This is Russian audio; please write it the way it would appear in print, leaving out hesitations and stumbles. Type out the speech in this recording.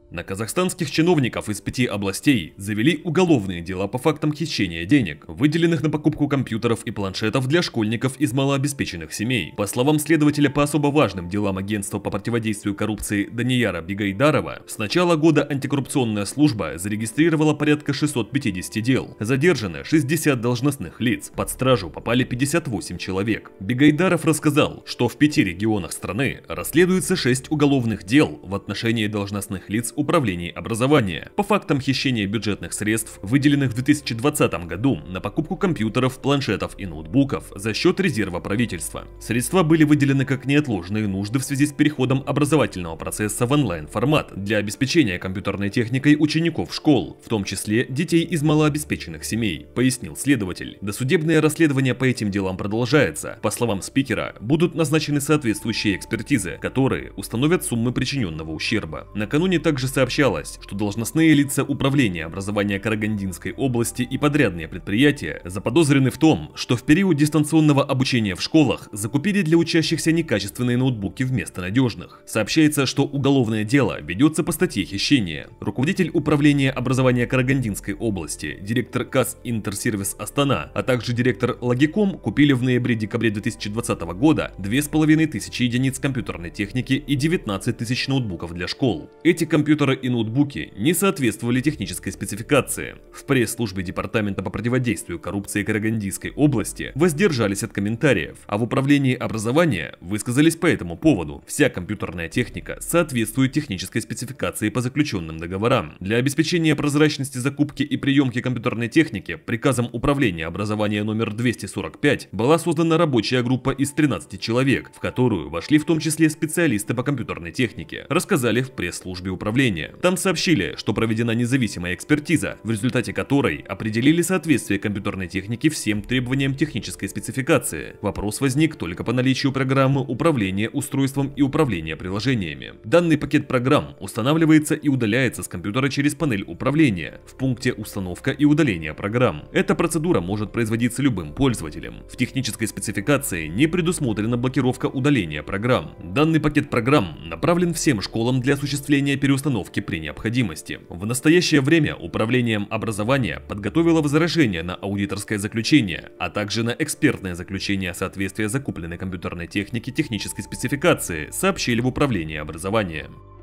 На казахстанских чиновников из 5 областей завели уголовные дела по фактам хищения денег, выделенных на покупку компьютеров и планшетов для школьников из малообеспеченных семей. По словам следователя по особо важным делам Агентства по противодействию коррупции Данияра Бигайдарова, с начала года антикоррупционная служба зарегистрировала порядка 650 дел. Задержано 60 должностных лиц, под стражу попали 58 человек. Бигайдаров рассказал, что в 5 регионах страны расследуется 6 уголовных дел в отношении должностных лиц управлений образования по фактам хищения бюджетных средств, выделенных в 2020 году на покупку компьютеров, планшетов и ноутбуков за счет резерва правительства. Средства были выделены как неотложные нужды в связи с переходом образовательного процесса в онлайн-формат для обеспечения компьютерной техникой учеников школ, в том числе детей из малообеспеченных семей, пояснил следователь. Досудебное расследование по этим делам продолжается. По словам спикера, будут назначены соответствующие экспертизы, которые установят суммы причиненного ущерба. Накануне также сообщалось, что должностные лица управления образования Карагандинской области и подрядные предприятия заподозрены в том, что в период дистанционного обучения в школах закупили для учащихся некачественные ноутбуки вместо надежных. Сообщается, что уголовное дело ведется по статье хищения. Руководитель управления образования Карагандинской области, директор КАС Интерсервис Астана, а также директор Логиком купили в ноябре-декабре 2020 года 2500 единиц компьютерной техники и 19 тысяч ноутбуков для школ. Эти компьютеры и ноутбуки не соответствовали технической спецификации. В пресс-службе Департамента по противодействию коррупции Карагандинской области воздержались от комментариев, а в управлении образования высказались по этому поводу. Вся компьютерная техника соответствует технической спецификации по заключенным договорам. Для обеспечения прозрачности закупки и приемки компьютерной техники приказом Управления образования номер 245 была создана рабочая группа из 13 человек, в которую вошли в том числе специалисты по компьютерной технике, рассказали в пресс-службе управления. Там сообщили, что проведена независимая экспертиза, в результате которой определили соответствие компьютерной техники всем требованиям технической спецификации. Вопрос возник только по наличию программы управления устройством и управления приложениями. Данный пакет программ устанавливается и удаляется с компьютера через панель управления в пункте «Установка и удаление программ». Эта процедура может производиться любым пользователем. В технической спецификации не предусмотрена блокировка удаления программ. Данный пакет программ направлен всем школам для осуществления переустановки при необходимости. В настоящее время Управлением образования подготовило возражение на аудиторское заключение, а также на экспертное заключение соответствия закупленной компьютерной техники технической спецификации, сообщили в Управлении образования.